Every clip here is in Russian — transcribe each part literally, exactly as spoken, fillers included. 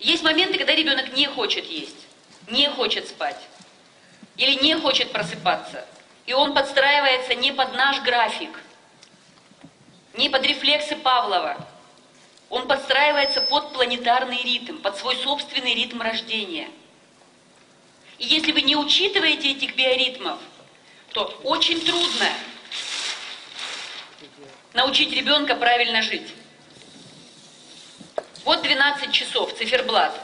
Есть моменты, когда ребенок не хочет есть, не хочет спать или не хочет просыпаться. И он подстраивается не под наш график, не под рефлексы Павлова. Он подстраивается под планетарный ритм, под свой собственный ритм рождения. И если вы не учитываете этих биоритмов, то очень трудно научить ребенка правильно жить. Вот двенадцать часов, циферблат.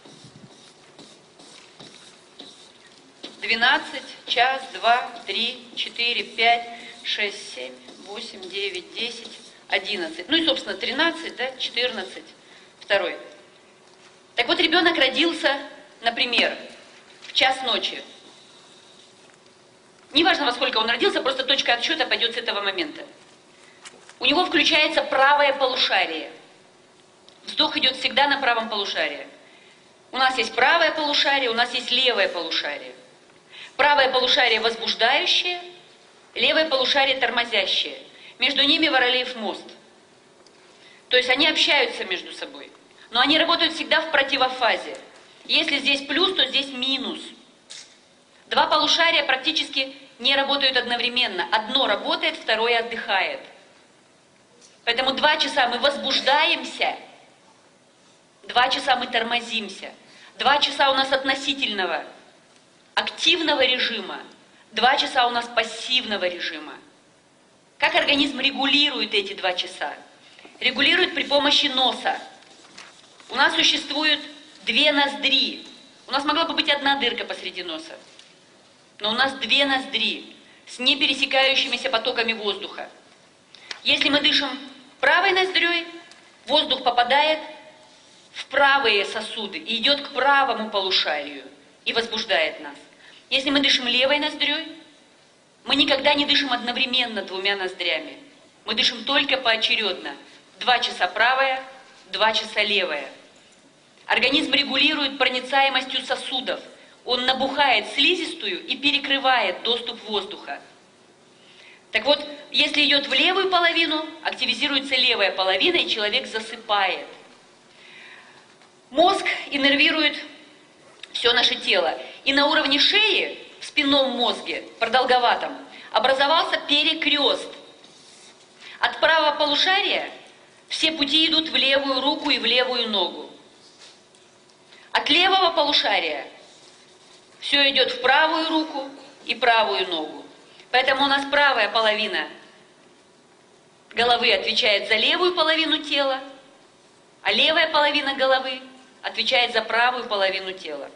двенадцать, час, два, три, четыре, пять, шесть, семь, восемь, девять, десять, одиннадцать. Ну и, собственно, тринадцать, да, четырнадцать, второй. Так вот, ребенок родился, например, в час ночи. Неважно, во сколько он родился, просто точка отсчета пойдет с этого момента. У него включается правое полушарие. Вздох идет всегда на правом полушарии. У нас есть правое полушарие, у нас есть левое полушарие. Правое полушарие возбуждающее, левое полушарие тормозящее. Между ними Варолеев мост. То есть они общаются между собой. Но они работают всегда в противофазе. Если здесь плюс, то здесь минус. Два полушария практически не работают одновременно. Одно работает, второе отдыхает. Поэтому два часа мы возбуждаемся, два часа мы тормозимся, два часа у нас относительного активного режима, два часа у нас пассивного режима. Как организм регулирует эти два часа? Регулирует при помощи носа. У нас существуют две ноздри. У нас могла бы быть одна дырка посреди носа. Но у нас две ноздри с непересекающимися потоками воздуха. Если мы дышим правой ноздрёй, воздух попадает в правые сосуды и идет к правому полушарию и возбуждает нас. Если мы дышим левой ноздрёй, мы никогда не дышим одновременно двумя ноздрями. Мы дышим только поочередно. Два часа правая, два часа левая. Организм регулирует проницаемостью сосудов. Он набухает слизистую и перекрывает доступ воздуха. Так вот, если идет в левую половину, активизируется левая половина, и человек засыпает. Мозг иннервирует все наше тело. И на уровне шеи, в спинном мозге, продолговатом, образовался перекрест. От правого полушария все пути идут в левую руку и в левую ногу. От левого полушария все идет в правую руку и правую ногу. Поэтому у нас правая половина головы отвечает за левую половину тела, а левая половина головы отвечает за правую половину тела.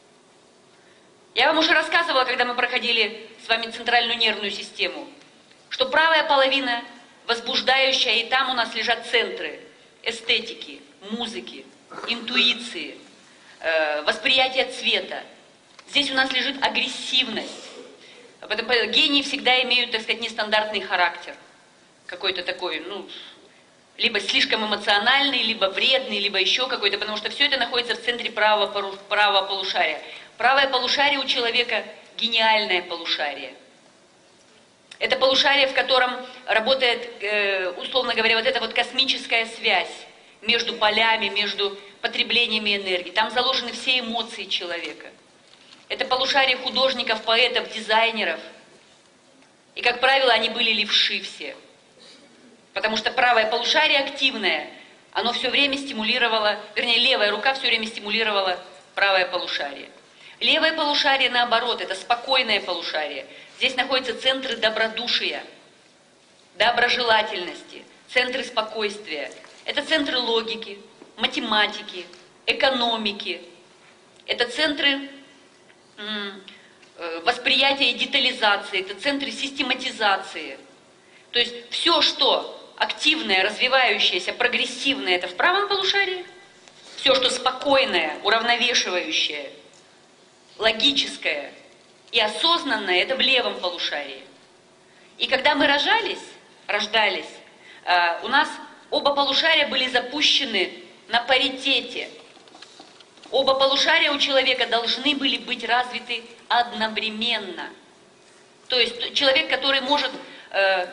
Я вам уже рассказывала, когда мы проходили с вами центральную нервную систему, что правая половина возбуждающая, и там у нас лежат центры эстетики, музыки, интуиции, э, восприятия цвета. Здесь у нас лежит агрессивность. Поэтому гении всегда имеют, так сказать, нестандартный характер. Какой-то такой, ну, либо слишком эмоциональный, либо вредный, либо еще какой-то, потому что все это находится в центре правого, правого полушария. Правое полушарие у человека гениальное полушарие. Это полушарие, в котором работает, э, условно говоря, вот эта вот космическая связь между полями, между потреблениями энергии. Там заложены все эмоции человека. Это полушарие художников, поэтов, дизайнеров. И, как правило, они были левши все. Потому что правое полушарие активное, оно все время стимулировало, вернее, левая рука все время стимулировала правое полушарие. Левое полушарие, наоборот, это спокойное полушарие. Здесь находятся центры добродушия, доброжелательности, центры спокойствия. Это центры логики, математики, экономики. Это центры восприятия и детализации, это центры систематизации. То есть все, что активное, развивающееся, прогрессивное, это в правом полушарии. Все, что спокойное, уравновешивающее, логическое и осознанное, это в левом полушарии. И когда мы рожались, рождались, у нас оба полушария были запущены на паритете. Оба полушария у человека должны были быть развиты одновременно. То есть человек, который может э,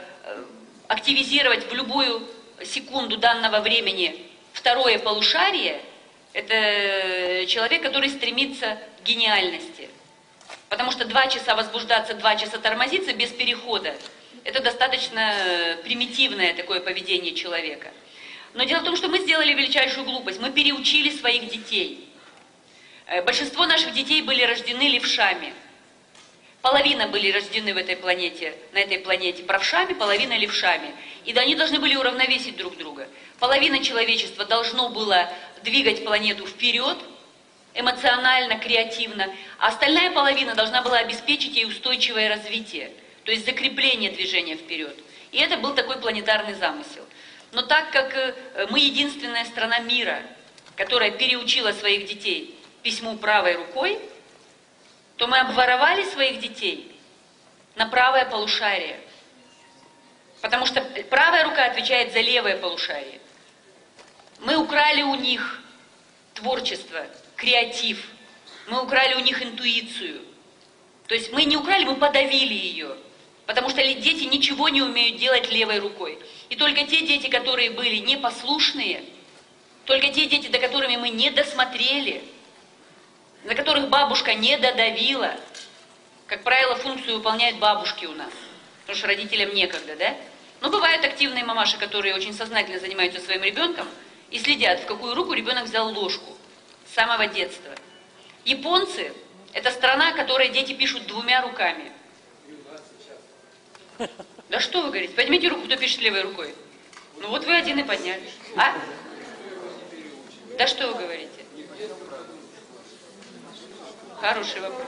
активизировать в любую секунду данного времени второе полушарие, Это человек, который стремится к гениальности. Потому что два часа возбуждаться, два часа тормозиться без перехода, это достаточно примитивное такое поведение человека. Но дело в том, что мы сделали величайшую глупость. Мы переучили своих детей. Большинство наших детей были рождены левшами. Половина были рождены в этой планете, на этой планете правшами, половина левшами. И да, они должны были уравновесить друг друга. Половина человечества должно было двигать планету вперед, эмоционально, креативно, а остальная половина должна была обеспечить ей устойчивое развитие, то есть закрепление движения вперед. И это был такой планетарный замысел. Но так как мы единственная страна мира, которая переучила своих детей письму правой рукой, то мы обворовали своих детей на правое полушарие. Потому что правая рука отвечает за левое полушарие. Мы украли у них творчество, креатив. Мы украли у них интуицию. То есть мы не украли, мы подавили ее. Потому что дети ничего не умеют делать левой рукой. И только те дети, которые были непослушные, только те дети, до которыми мы не досмотрели, на которых бабушка не додавила. Как правило, функцию выполняют бабушки у нас, потому что родителям некогда, да? Но бывают активные мамаши, которые очень сознательно занимаются своим ребенком и следят, в какую руку ребенок взял ложку с самого детства. Японцы – это страна, в которой дети пишут двумя руками. Да что вы говорите? Поднимите руку, кто пишет левой рукой. Ну вот вы один и подняли. А? Да что вы говорите? Хороший вопрос.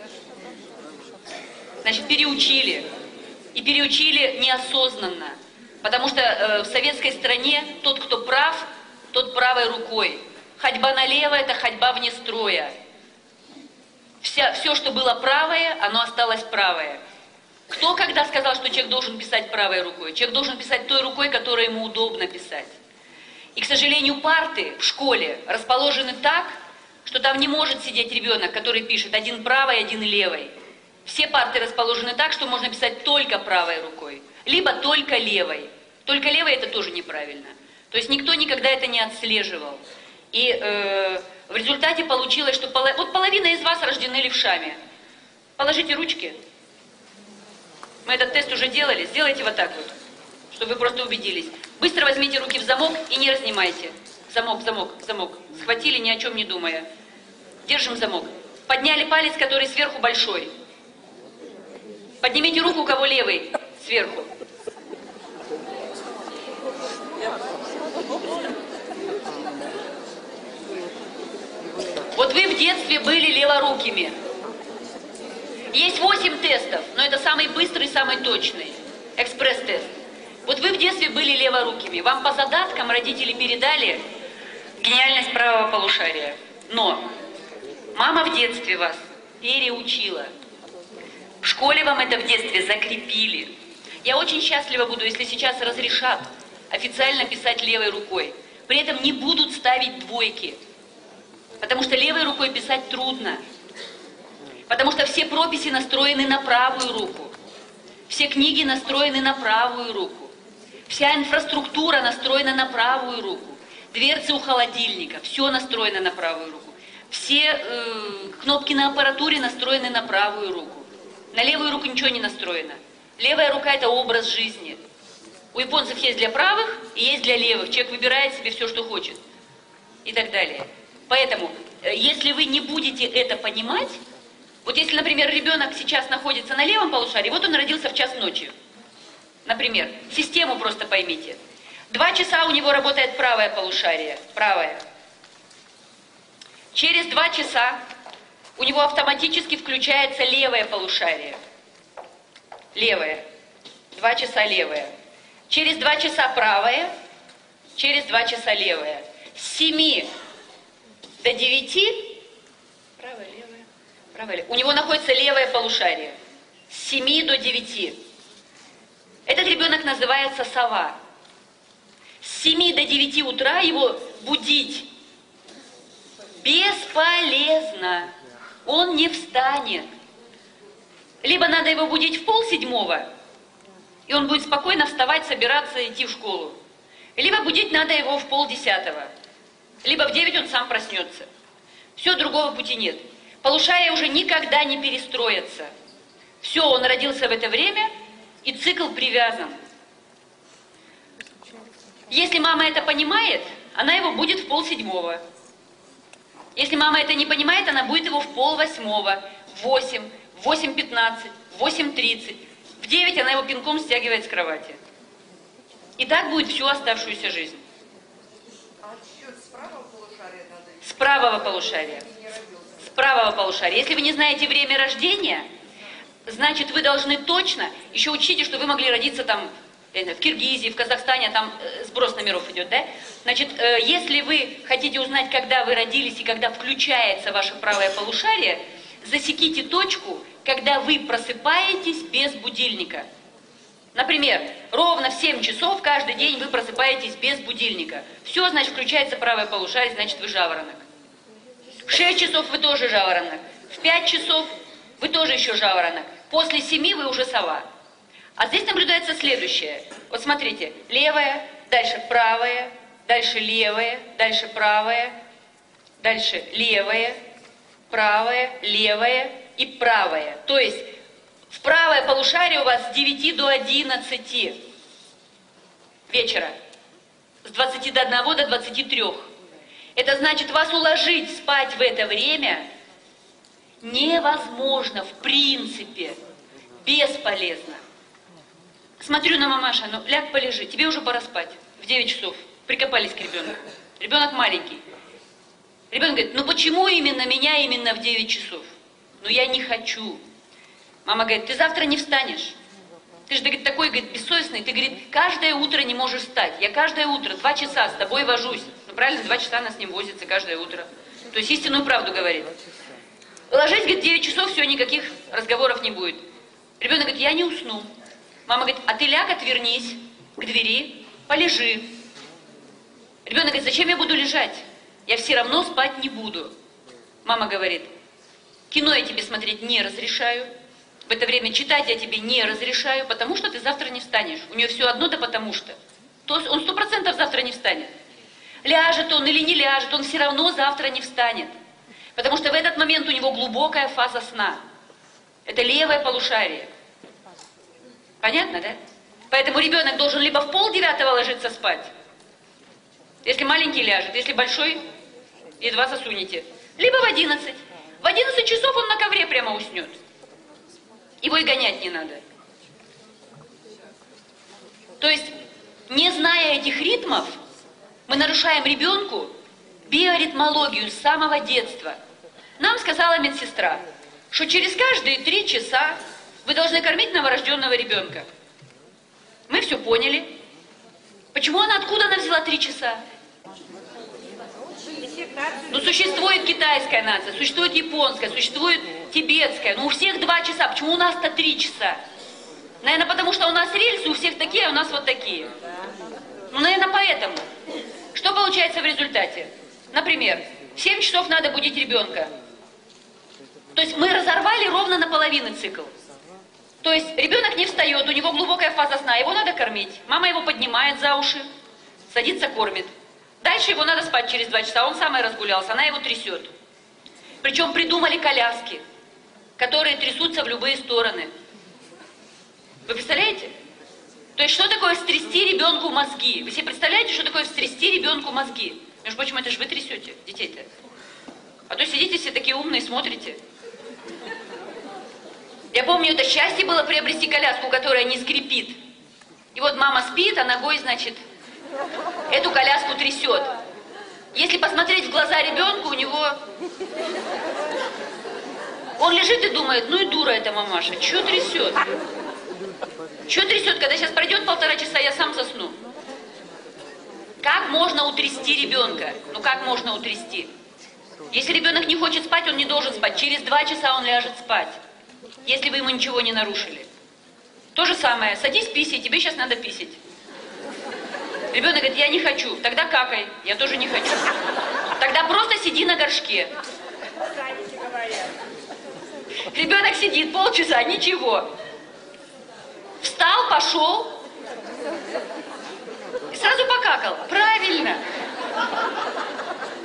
Значит, переучили. И переучили неосознанно. Потому что э, в советской стране тот, кто прав, тот правой рукой. Ходьба налево – это ходьба вне строя. Вся, все, что было правое, оно осталось правое. Кто когда сказал, что человек должен писать правой рукой? Человек должен писать той рукой, которой ему удобно писать. И, к сожалению, парты в школе расположены так, что там не может сидеть ребенок, который пишет один правой, один левой. Все парты расположены так, что можно писать только правой рукой, либо только левой. Только левой это тоже неправильно. То есть никто никогда это не отслеживал. И э, в результате получилось, что поло... вот половина из вас рождены левшами. Положите ручки. Мы этот тест уже делали. Сделайте вот так вот, чтобы вы просто убедились. Быстро возьмите руки в замок и не разнимайте. Замок, замок, замок. Схватили, ни о чем не думая. Держим замок. Подняли палец, который сверху большой. Поднимите руку, у кого левый, сверху. Вот вы в детстве были леворукими. Есть восемь тестов, но это самый быстрый, самый точный. Экспресс-тест. Вот вы в детстве были леворукими. Вам по задаткам родители передали гениальность правого полушария. Но мама в детстве вас переучила. В школе вам это в детстве закрепили. Я очень счастлива буду, если сейчас разрешат официально писать левой рукой. При этом не будут ставить двойки. Потому что левой рукой писать трудно. Потому что все прописи настроены на правую руку. Все книги настроены на правую руку. Вся инфраструктура настроена на правую руку. Дверцы у холодильника, все настроено на правую руку. Все э, кнопки на аппаратуре настроены на правую руку. На левую руку ничего не настроено. Левая рука – это образ жизни. У японцев есть для правых и есть для левых. Человек выбирает себе все, что хочет. И так далее. Поэтому, если вы не будете это понимать, вот если, например, ребенок сейчас находится на левом полушарии, вот он родился в час ночи. Например, систему просто поймите. Два часа у него работает правое полушарие. Правое. Через два часа у него автоматически включается левое полушарие. Левое. Два часа левое. Через два часа правое. Через два часа левое. С семи до девяти. Правое, левое. Правое, левое. У него находится левое полушарие. С семи до девяти. Этот ребенок называется сова. С семи до девяти утра его будить бесполезно. Он не встанет. Либо надо его будить в полседьмого, и он будет спокойно вставать, собираться, идти в школу. Либо будить надо его в полдесятого. либо в девять он сам проснется. Все, другого пути нет. Полушария уже никогда не перестроятся. Все, он родился в это время, и цикл привязан. Если мама это понимает, она его будет в полседьмого. Если мама это не понимает, она будет его в полвосьмого, в восемь, в восемь пятнадцать, в восемь тридцать. В девять она его пинком стягивает с кровати. И так будет всю оставшуюся жизнь. А счет с правого полушария надо? С правого полушария. С правого полушария. Если вы не знаете время рождения, значит, вы должны точно, еще учтите, что вы могли родиться там в Киргизии, в Казахстане, там сброс номеров идет, да? Значит, если вы хотите узнать, когда вы родились и когда включается ваше правое полушарие, засеките точку, когда вы просыпаетесь без будильника. Например, ровно в семь часов каждый день вы просыпаетесь без будильника. Все, значит, включается правое полушарие, значит, вы жаворонок. В шесть часов вы тоже жаворонок. В пять часов вы тоже еще жаворонок. После семи вы уже сова. А здесь наблюдается следующее. Вот смотрите, левая, дальше правая, дальше левая, дальше правая, дальше левая, правая, левая и правая. То есть в правое полушарие у вас с девяти до одиннадцати вечера, с двадцати до одного до двадцати трёх. Это значит, вас уложить спать в это время невозможно, в принципе, бесполезно. Смотрю на мамаша, ну ляг, полежи, тебе уже пора спать. В девять часов прикопались к ребенку. Ребенок маленький. Ребенок говорит, ну почему именно меня именно в девять часов? Ну я не хочу. Мама говорит, ты завтра не встанешь. Ты же, говорит, такой, говорит, бессовестный. Ты, говорит, каждое утро не можешь встать. Я каждое утро два часа с тобой вожусь. Ну правильно, два часа она с ним возится каждое утро. То есть истинную правду говорит. Ложись, говорит, в девять часов, все, никаких разговоров не будет. Ребенок говорит, я не усну. Мама говорит, а ты ляг, отвернись к двери, полежи. Ребенок говорит, зачем я буду лежать? Я все равно спать не буду. Мама говорит, кино я тебе смотреть не разрешаю. В это время читать я тебе не разрешаю, потому что ты завтра не встанешь. У нее все одно, да потому что. То есть он сто процентов завтра не встанет. Ляжет он или не ляжет, он все равно завтра не встанет. Потому что в этот момент у него глубокая фаза сна. Это левое полушарие. Понятно, да? Поэтому ребенок должен либо в полдевятого ложиться спать, если маленький ляжет, если большой, едва засунете, либо в одиннадцать. В одиннадцать часов он на ковре прямо уснет. Его и гонять не надо. То есть, не зная этих ритмов, мы нарушаем ребенку биоритмологию с самого детства. Нам сказала медсестра, что через каждые три часа вы должны кормить новорожденного ребенка. Мы все поняли. Почему она, откуда она взяла три часа? Ну, существует китайская нация, существует японская, существует тибетская. Ну, у всех два часа. Почему у нас-то три часа? Наверное, потому что у нас рельсы у всех такие, а у нас вот такие. Ну, наверное, поэтому. Что получается в результате? Например, в семь часов надо будить ребенка. То есть мы разорвали ровно наполовину цикл. То есть ребенок не встает, у него глубокая фаза сна, его надо кормить. Мама его поднимает за уши, садится, кормит. Дальше его надо спать через два часа, он сам и разгулялся, она его трясет. Причем придумали коляски, которые трясутся в любые стороны. Вы представляете? То есть что такое стрясти ребенку мозги? Вы себе представляете, что такое стрясти ребенку мозги? Между прочим, это же вы трясете детей-то. А то сидите все такие умные, смотрите. Я помню, это счастье было приобрести коляску, которая не скрипит. И вот мама спит, а ногой, значит, эту коляску трясет. Если посмотреть в глаза ребенку, у него... Он лежит и думает, ну и дура эта мамаша, что трясет? Что трясет, когда сейчас пройдет полтора часа, я сам засну. Как можно утрясти ребенка? Ну как можно утрясти? Если ребенок не хочет спать, он не должен спать. Через два часа он ляжет спать, если вы ему ничего не нарушили. То же самое, садись писай, тебе сейчас надо писать. Ребенок говорит, я не хочу, тогда какай, я тоже не хочу. Тогда просто сиди на горшке. Ребенок сидит полчаса, ничего. Встал, пошел и сразу покакал. Правильно.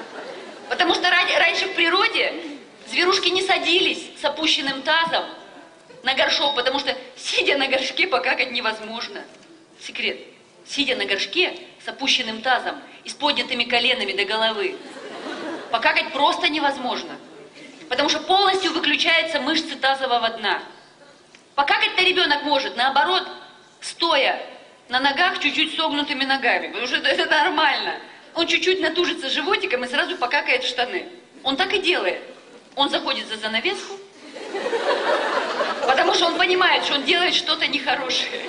раньше в природе зверушки не садились с опущенным тазом на горшок, потому что, сидя на горшке, покакать невозможно. Секрет. Сидя на горшке с опущенным тазом и с поднятыми коленами до головы, покакать просто невозможно. Потому что полностью выключаются мышцы тазового дна. Покакать-то ребенок может, наоборот, стоя на ногах, чуть-чуть согнутыми ногами. Потому что это, это нормально. Он чуть-чуть натужится животиком и сразу покакает в штаны. Он так и делает. Он заходит за занавеску, потому что он понимает, что он делает что-то нехорошее.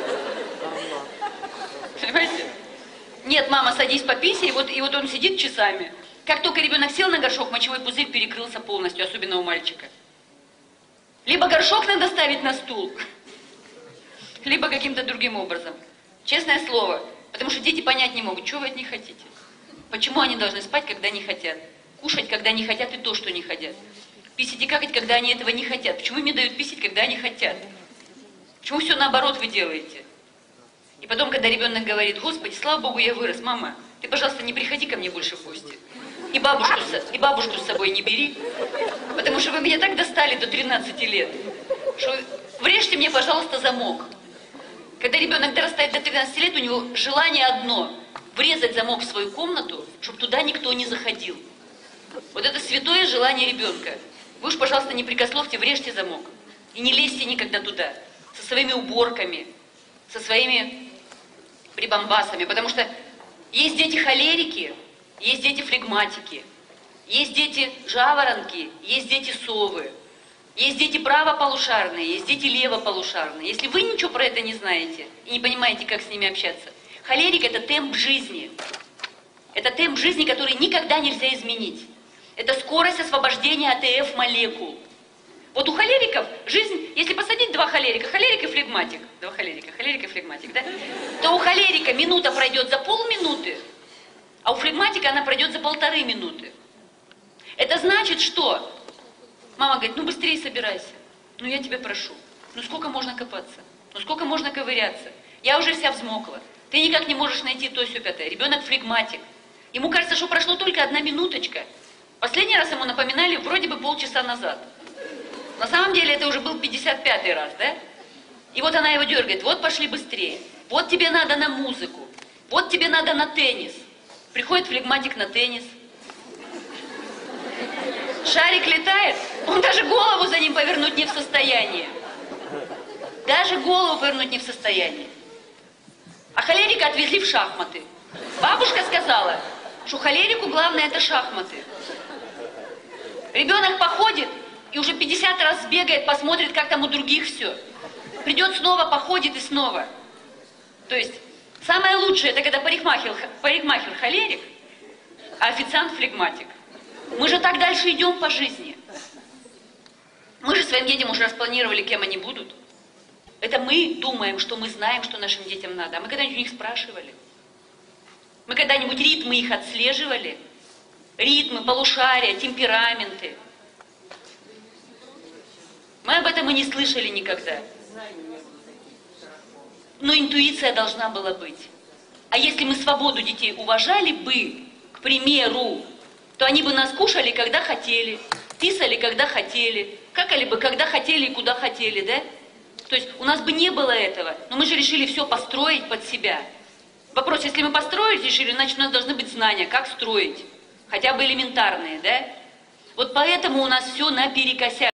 Понимаете? Нет, мама, садись пописай, и вот, и вот он сидит часами. Как только ребенок сел на горшок, мочевой пузырь перекрылся полностью, особенно у мальчика. Либо горшок надо ставить на стул, либо каким-то другим образом. Честное слово. Потому что дети понять не могут, что вы от них хотите. Почему они должны спать, когда не хотят? Кушать, когда не хотят, и то, что не хотят. Писать и какать, когда они этого не хотят. Почему им не дают писать, когда они хотят? Почему все наоборот вы делаете? И потом, когда ребенок говорит: Господи, слава Богу, я вырос, мама, ты, пожалуйста, не приходи ко мне больше в гости. И бабушку, и бабушку с собой не бери, потому что вы меня так достали до тринадцати лет, что врежьте мне, пожалуйста, замок. Когда ребенок дорастает до тринадцати лет, у него желание одно – врезать замок в свою комнату, чтобы туда никто не заходил. Вот это святое желание ребенка. Вы уж, пожалуйста, не прикословьте, врежьте замок. И не лезьте никогда туда, со своими уборками, со своими прибамбасами. Потому что есть дети холерики, есть дети флегматики, есть дети жаворонки, есть дети совы, есть дети правополушарные, есть дети левополушарные. Если вы ничего про это не знаете и не понимаете, как с ними общаться, холерик – это темп жизни. Это темп жизни, который никогда нельзя изменить. Это скорость освобождения АТФ молекул. Вот у холериков жизнь, если посадить два холерика, холерик и флегматик, два холерика, холерик и флегматик, да, то у холерика минута пройдет за полминуты, а у флегматика она пройдет за полторы минуты. Это значит, что? Мама говорит: ну быстрее собирайся, ну я тебя прошу, ну сколько можно копаться, ну сколько можно ковыряться, я уже вся взмокла, ты никак не можешь найти то, сё, пятое. Ребенок флегматик, ему кажется, что прошло только одна минуточка. Последний раз ему напоминали вроде бы полчаса назад. На самом деле это уже был пятьдесят пятый раз, да? И вот она его дергает: вот пошли быстрее, вот тебе надо на музыку, вот тебе надо на теннис. Приходит флегматик на теннис. Шарик летает, он даже голову за ним повернуть не в состоянии. Даже голову повернуть не в состоянии. А холерика отвезли в шахматы. Бабушка сказала, что холерику главное это шахматы. Ребенок походит и уже пятьдесят раз сбегает, посмотрит, как там у других все. Придет снова, походит и снова. То есть самое лучшее, это когда парикмахер, парикмахер холерик, а официант флегматик. Мы же так дальше идем по жизни. Мы же своим детям уже распланировали, кем они будут. Это мы думаем, что мы знаем, что нашим детям надо. А мы когда-нибудь у них спрашивали? Мы когда-нибудь ритмы их отслеживали? Ритмы, полушария, темпераменты. Мы об этом и не слышали никогда. Но интуиция должна была быть. А если мы свободу детей уважали бы, к примеру, то они бы нас кушали, когда хотели, писали, когда хотели, какали бы, когда хотели и куда хотели, да? То есть у нас бы не было этого, но мы же решили все построить под себя. Вопрос: если мы построить решили, значит у нас должны быть знания, как строить, хотя бы элементарные, да? Вот поэтому у нас все наперекосяк.